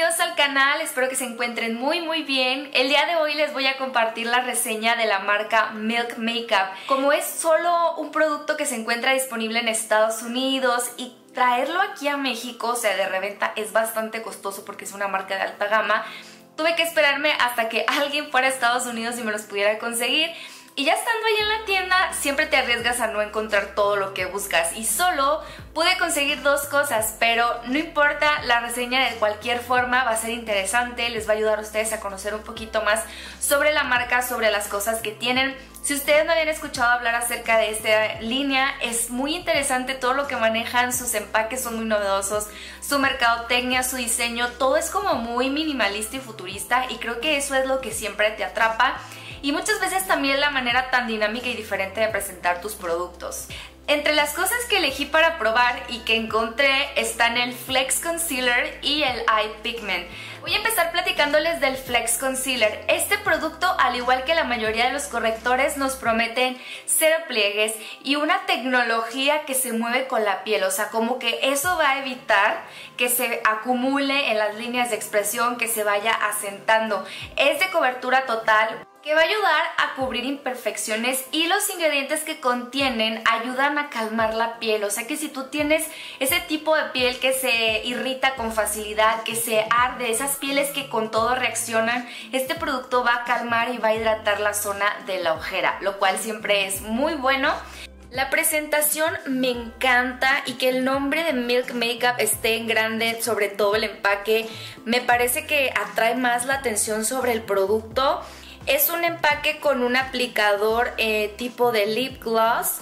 bienvenidos al canal, espero que se encuentren muy bien. El día de hoy les voy a compartir la reseña de la marca Milk Makeup. Como es solo un producto que se encuentra disponible en Estados Unidos y traerlo aquí a México, o sea de reventa, es bastante costoso porque es una marca de alta gama, tuve que esperarme hasta que alguien fuera a Estados Unidos y me los pudiera conseguir. Y ya estando ahí en la tienda, siempre te arriesgas a no encontrar todo lo que buscas. Y solo pude conseguir dos cosas, pero no importa, la reseña de cualquier forma va a ser interesante. Les va a ayudar a ustedes a conocer un poquito más sobre la marca, sobre las cosas que tienen. Si ustedes no habían escuchado hablar acerca de esta línea, es muy interesante todo lo que manejan, sus empaques son muy novedosos, su mercadotecnia, su diseño, todo es como muy minimalista y futurista y creo que eso es lo que siempre te atrapa. Y muchas veces también la manera tan dinámica y diferente de presentar tus productos. Entre las cosas que elegí para probar y que encontré están el Flex Concealer y el Eye Pigment. Voy a empezar platicándoles del Flex Concealer. Este producto, al igual que la mayoría de los correctores, nos prometen cero pliegues y una tecnología que se mueve con la piel. O sea, como que eso va a evitar que se acumule en las líneas de expresión, que se vaya asentando. Es de cobertura total, que va a ayudar a cubrir imperfecciones y los ingredientes que contienen ayudan a calmar la piel. O sea que si tú tienes ese tipo de piel que se irrita con facilidad, que se arde, esas pieles que con todo reaccionan, este producto va a calmar y va a hidratar la zona de la ojera, lo cual siempre es muy bueno. La presentación me encanta y que el nombre de Milk Makeup esté en grande, sobre todo el empaque, me parece que atrae más la atención sobre el producto. Es un empaque con un aplicador tipo de lip gloss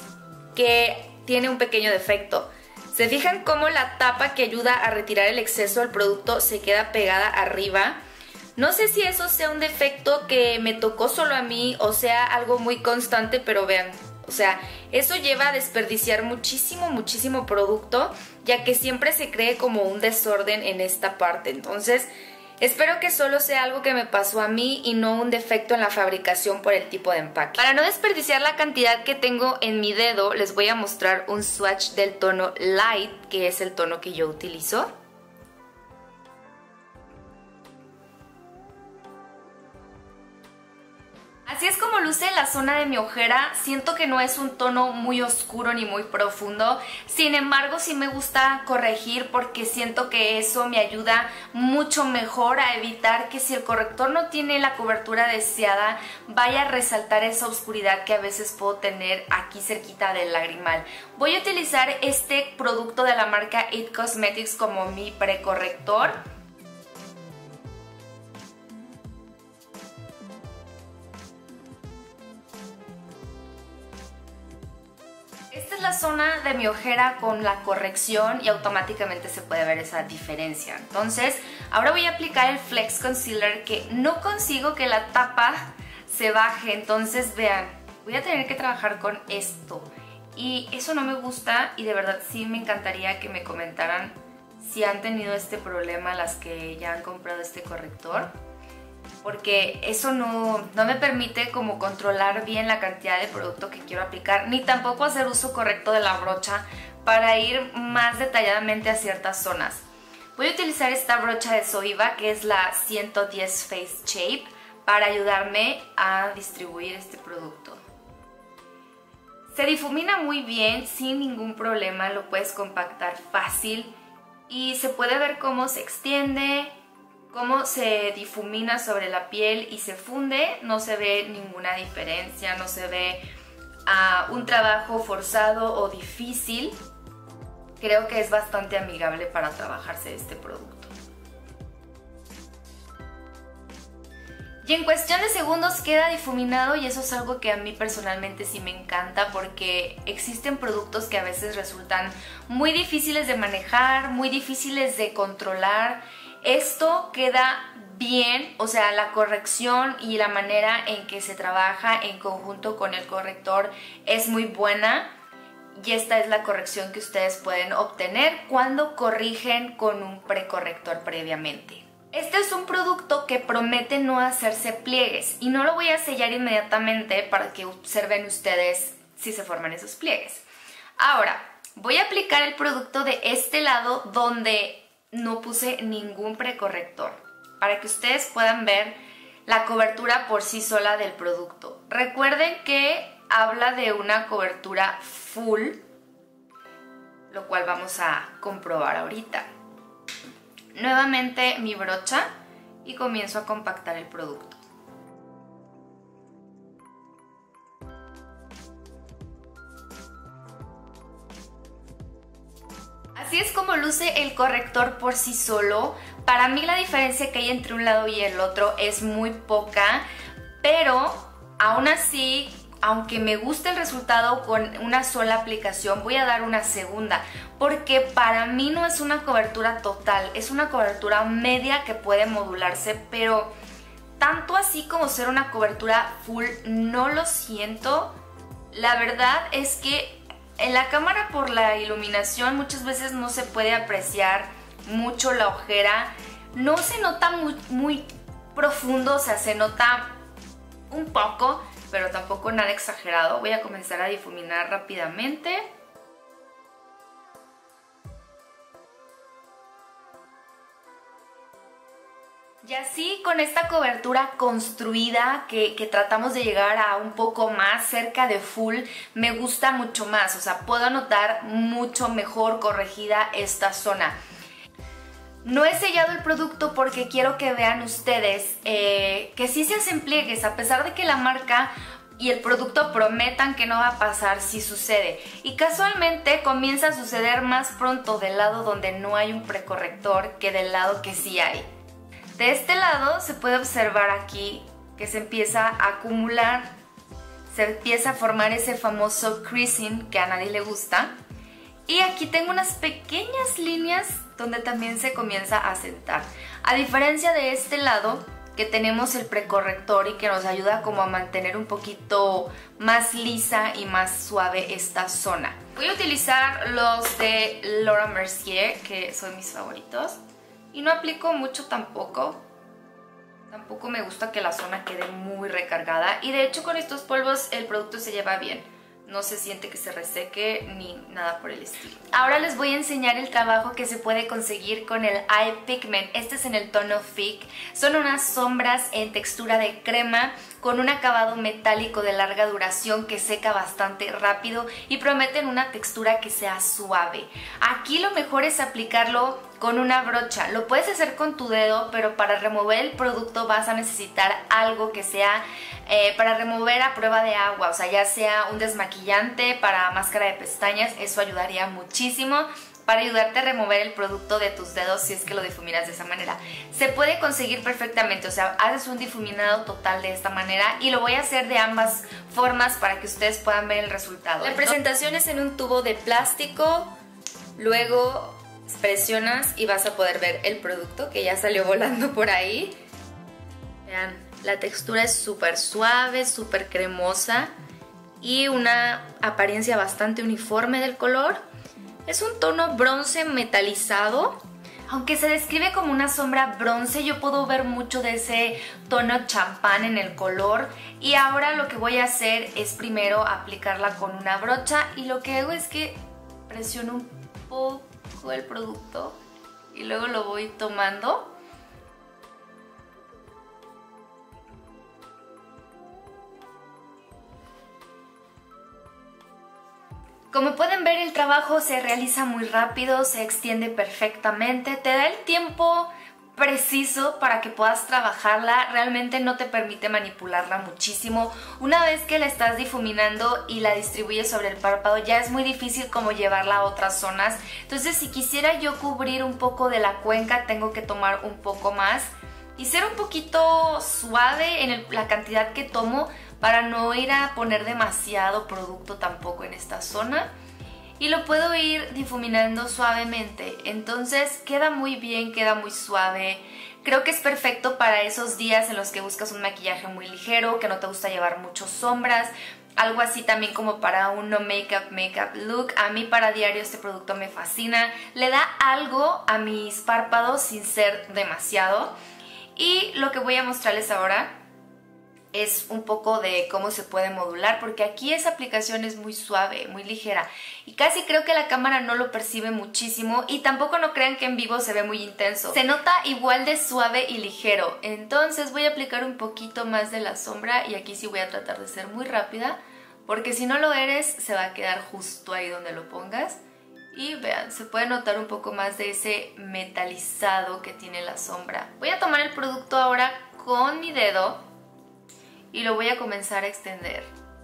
que tiene un pequeño defecto. ¿Se fijan cómo la tapa que ayuda a retirar el exceso del producto se queda pegada arriba? No sé si eso sea un defecto que me tocó solo a mí o sea algo muy constante, pero vean, o sea, eso lleva a desperdiciar muchísimo producto, ya que siempre se cree como un desorden en esta parte. Entonces, espero que solo sea algo que me pasó a mí y no un defecto en la fabricación por el tipo de empaque. Para no desperdiciar la cantidad que tengo en mi dedo, les voy a mostrar un swatch del tono Light, que es el tono que yo utilizo. Así es como luce la zona de mi ojera. Siento que no es un tono muy oscuro ni muy profundo. Sin embargo, sí me gusta corregir porque siento que eso me ayuda mucho mejor a evitar que si el corrector no tiene la cobertura deseada, vaya a resaltar esa oscuridad que a veces puedo tener aquí cerquita del lagrimal. Voy a utilizar este producto de la marca It Cosmetics como mi precorrector. Esta es la zona de mi ojera con la corrección y automáticamente se puede ver esa diferencia. Entonces, ahora voy a aplicar el Flex Concealer, que no consigo que la tapa se baje. Entonces, vean, voy a tener que trabajar con esto. Y eso no me gusta y de verdad sí me encantaría que me comentaran si han tenido este problema las que ya han comprado este corrector. Porque eso no me permite como controlar bien la cantidad de producto que quiero aplicar, ni tampoco hacer uso correcto de la brocha para ir más detalladamente a ciertas zonas. Voy a utilizar esta brocha de Zoeva, que es la 110 Face Shape, para ayudarme a distribuir este producto. Se difumina muy bien, sin ningún problema, lo puedes compactar fácil y se puede ver cómo se extiende, cómo se difumina sobre la piel y se funde. No se ve ninguna diferencia, no se ve un trabajo forzado o difícil. Creo que es bastante amigable para trabajarse este producto. Y en cuestión de segundos queda difuminado y eso es algo que a mí personalmente sí me encanta porque existen productos que a veces resultan muy difíciles de manejar, muy difíciles de controlar. Esto queda bien, o sea, la corrección y la manera en que se trabaja en conjunto con el corrector es muy buena y esta es la corrección que ustedes pueden obtener cuando corrigen con un precorrector previamente. Este es un producto que promete no hacerse pliegues y no lo voy a sellar inmediatamente para que observen ustedes si se forman esos pliegues. Ahora, voy a aplicar el producto de este lado donde no puse ningún precorrector, para que ustedes puedan ver la cobertura por sí sola del producto. Recuerden que habla de una cobertura full, lo cual vamos a comprobar ahorita. Nuevamente mi brocha y comienzo a compactar el producto. Así es como luce el corrector por sí solo. Para mí la diferencia que hay entre un lado y el otro es muy poca, pero aún así, aunque me guste el resultado con una sola aplicación, voy a dar una segunda, porque para mí no es una cobertura total, es una cobertura media que puede modularse, pero tanto así como ser una cobertura full no lo siento. La verdad es que en la cámara, por la iluminación, muchas veces no se puede apreciar mucho la ojera. No se nota muy profundo, o sea, se nota un poco, pero tampoco nada exagerado. Voy a comenzar a difuminar rápidamente. Y así, con esta cobertura construida que tratamos de llegar a un poco más cerca de full, me gusta mucho más, o sea, puedo notar mucho mejor corregida esta zona. No he sellado el producto porque quiero que vean ustedes que sí se hacen pliegues, a pesar de que la marca y el producto prometan que no va a pasar, sí sucede. Y casualmente comienza a suceder más pronto del lado donde no hay un precorrector que del lado que sí hay. De este lado se puede observar aquí que se empieza a acumular, se empieza a formar ese famoso creasing que a nadie le gusta. Y aquí tengo unas pequeñas líneas donde también se comienza a sentar. A diferencia de este lado, que tenemos el precorrector y que nos ayuda como a mantener un poquito más lisa y más suave esta zona. Voy a utilizar los de Laura Mercier, que son mis favoritos. Y no aplico mucho tampoco. Tampoco me gusta que la zona quede muy recargada. Y de hecho con estos polvos el producto se lleva bien. No se siente que se reseque ni nada por el estilo. Ahora les voy a enseñar el trabajo que se puede conseguir con el Eye Pigment. Este es en el tono Thick. Son unas sombras en textura de crema con un acabado metálico de larga duración que seca bastante rápido y prometen una textura que sea suave. Aquí lo mejor es aplicarlo con una brocha. Lo puedes hacer con tu dedo, pero para remover el producto vas a necesitar algo que sea para remover a prueba de agua, o sea, ya sea un desmaquillante para máscara de pestañas. Eso ayudaría muchísimo para ayudarte a remover el producto de tus dedos si es que lo difuminas de esa manera. Se puede conseguir perfectamente, o sea, haces un difuminado total de esta manera y lo voy a hacer de ambas formas para que ustedes puedan ver el resultado. La presentación es en un tubo de plástico, luego presionas y vas a poder ver el producto que ya salió volando por ahí. Vean, la textura es súper suave, súper cremosa y una apariencia bastante uniforme del color. Es un tono bronce metalizado. Aunque se describe como una sombra bronce, yo puedo ver mucho de ese tono champán en el color. Y ahora lo que voy a hacer es primero aplicarla con una brocha. Y lo que hago es que presiono un poco el producto y luego lo voy tomando. Como pueden ver, el trabajo se realiza muy rápido, se extiende perfectamente, te da el tiempo preciso para que puedas trabajarla, realmente no te permite manipularla muchísimo. Una vez que la estás difuminando y la distribuyes sobre el párpado, ya es muy difícil como llevarla a otras zonas. Entonces, si quisiera yo cubrir un poco de la cuenca, tengo que tomar un poco más y ser un poquito suave en la cantidad que tomo, para no ir a poner demasiado producto tampoco en esta zona. Y lo puedo ir difuminando suavemente. Entonces queda muy bien, queda muy suave. Creo que es perfecto para esos días en los que buscas un maquillaje muy ligero, que no te gusta llevar muchas sombras. Algo así también como para un no makeup look. A mí para diario este producto me fascina. Le da algo a mis párpados sin ser demasiado. Y lo que voy a mostrarles ahora es un poco de cómo se puede modular, porque aquí esa aplicación es muy suave, muy ligera y casi creo que la cámara no lo percibe muchísimo, y tampoco no crean que en vivo se ve muy intenso, se nota igual de suave y ligero. Entonces voy a aplicar un poquito más de la sombra, y aquí sí voy a tratar de ser muy rápida, porque si no lo eres se va a quedar justo ahí donde lo pongas. Y vean, se puede notar un poco más de ese metalizado que tiene la sombra. Voy a tomar el producto ahora con mi dedo y lo voy a comenzar a extender.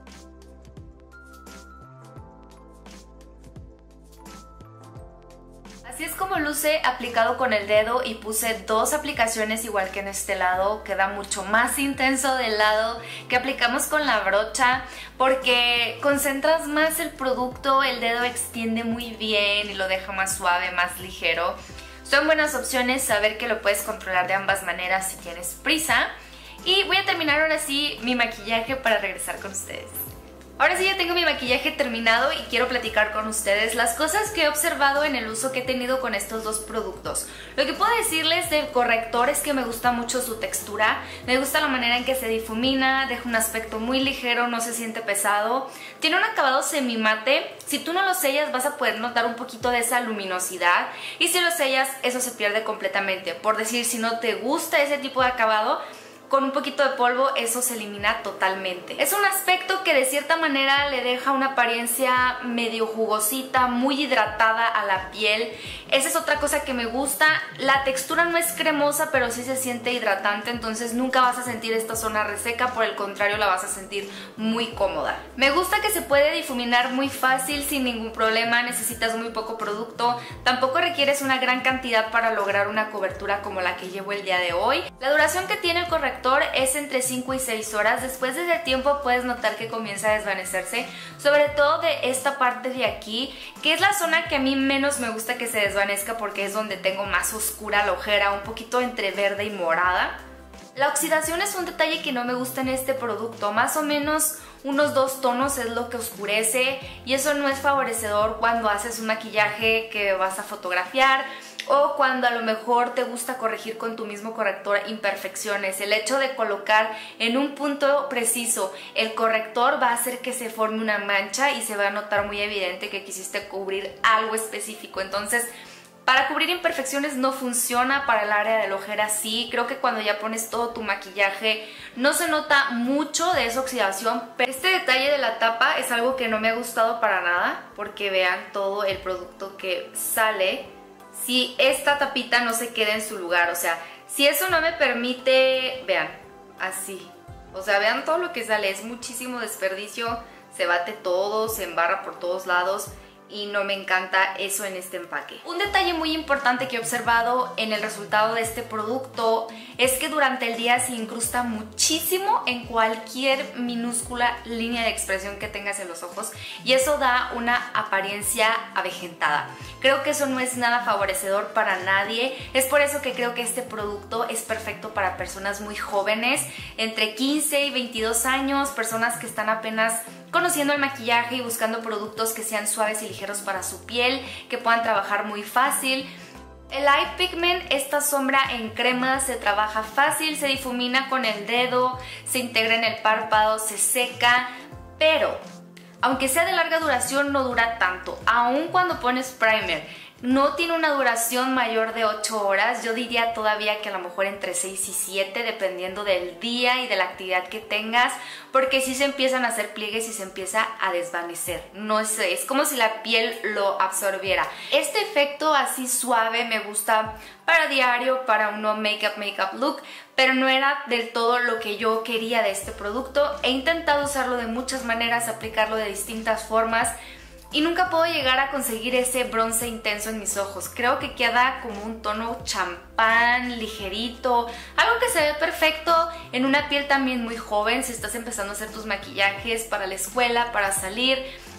Así es como luce aplicado con el dedo, y puse 2 aplicaciones igual que en este lado. Queda mucho más intenso del lado que aplicamos con la brocha, porque concentras más el producto, el dedo extiende muy bien y lo deja más suave, más ligero. Son buenas opciones saber que lo puedes controlar de ambas maneras si tienes prisa. Y voy a terminar ahora sí mi maquillaje para regresar con ustedes. Ahora sí ya tengo mi maquillaje terminado y quiero platicar con ustedes las cosas que he observado en el uso que he tenido con estos 2 productos. Lo que puedo decirles del corrector es que me gusta mucho su textura, me gusta la manera en que se difumina, deja un aspecto muy ligero, no se siente pesado, tiene un acabado semimate. Si tú no lo sellas vas a poder notar un poquito de esa luminosidad, y si lo sellas eso se pierde completamente. Por decir, si no te gusta ese tipo de acabado, con un poquito de polvo eso se elimina totalmente. Es un aspecto que de cierta manera le deja una apariencia medio jugosita, muy hidratada a la piel. Esa es otra cosa que me gusta. La textura no es cremosa, pero sí se siente hidratante, entonces nunca vas a sentir esta zona reseca, por el contrario la vas a sentir muy cómoda. Me gusta que se puede difuminar muy fácil sin ningún problema, necesitas muy poco producto, tampoco requieres una gran cantidad para lograr una cobertura como la que llevo el día de hoy. La duración que tiene el corrector es entre 5 y 6 horas. Después de ese tiempo puedes notar que comienza a desvanecerse, sobre todo de esta parte de aquí, que es la zona que a mí menos me gusta que se desvanezca, porque es donde tengo más oscura la ojera, un poquito entre verde y morada. La oxidación es un detalle que no me gusta en este producto, más o menos unos 2 tonos es lo que oscurece, y eso no es favorecedor cuando haces un maquillaje que vas a fotografiar, o cuando a lo mejor te gusta corregir con tu mismo corrector imperfecciones. El hecho de colocar en un punto preciso el corrector va a hacer que se forme una mancha y se va a notar muy evidente que quisiste cubrir algo específico. Entonces, para cubrir imperfecciones no funciona, para el área de la ojera sí. Creo que cuando ya pones todo tu maquillaje no se nota mucho de esa oxidación, pero este detalle de la tapa es algo que no me ha gustado para nada, porque vean todo el producto que sale si esta tapita no se queda en su lugar. O sea, si eso no me permite, vean, así, o sea, vean todo lo que sale, es muchísimo desperdicio, se bate todo, se embarra por todos lados, y no me encanta eso en este empaque. Un detalle muy importante que he observado en el resultado de este producto es que durante el día se incrusta muchísimo en cualquier minúscula línea de expresión que tengas en los ojos, y eso da una apariencia avejentada. Creo que eso no es nada favorecedor para nadie. Es por eso que creo que este producto es perfecto para personas muy jóvenes, entre 15 y 22 años, personas que están apenas conociendo el maquillaje y buscando productos que sean suaves y ligeros para su piel, que puedan trabajar muy fácil. El Eye Pigment, esta sombra en crema, se trabaja fácil, se difumina con el dedo, se integra en el párpado, se seca, pero aunque sea de larga duración no dura tanto. Aun cuando pones primer, no tiene una duración mayor de 8 horas, yo diría todavía que a lo mejor entre 6 y 7, dependiendo del día y de la actividad que tengas, porque sí se empiezan a hacer pliegues y se empieza a desvanecer. No sé, es como si la piel lo absorbiera. Este efecto así suave me gusta para diario, para un no make-up look, pero no era del todo lo que yo quería de este producto. He intentado usarlo de muchas maneras, aplicarlo de distintas formas, y nunca puedo llegar a conseguir ese bronce intenso en mis ojos. Creo que queda como un tono champán, ligerito, algo que se ve perfecto en una piel también muy joven, si estás empezando a hacer tus maquillajes para la escuela, para salir.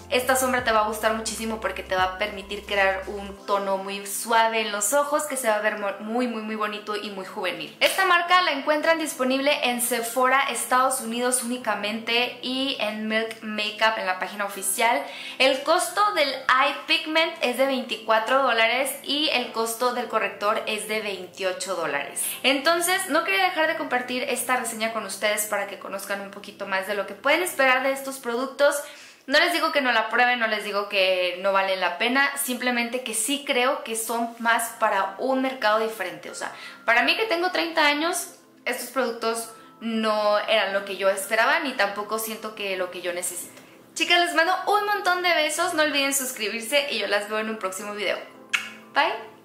Esta sombra te va a gustar muchísimo porque te va a permitir crear un tono muy suave en los ojos que se va a ver muy bonito y muy juvenil. Esta marca la encuentran disponible en Sephora Estados Unidos únicamente y en Milk Makeup en la página oficial. El costo del Eye Pigment es de $24 y el costo del corrector es de $28. Entonces no quería dejar de compartir esta reseña con ustedes para que conozcan un poquito más de lo que pueden esperar de estos productos. No les digo que no la prueben, no les digo que no valen la pena, simplemente que sí creo que son más para un mercado diferente. O sea, para mí que tengo 30 años, estos productos no eran lo que yo esperaba ni tampoco siento que lo que yo necesito. Chicas, les mando un montón de besos, no olviden suscribirse y yo las veo en un próximo video. Bye.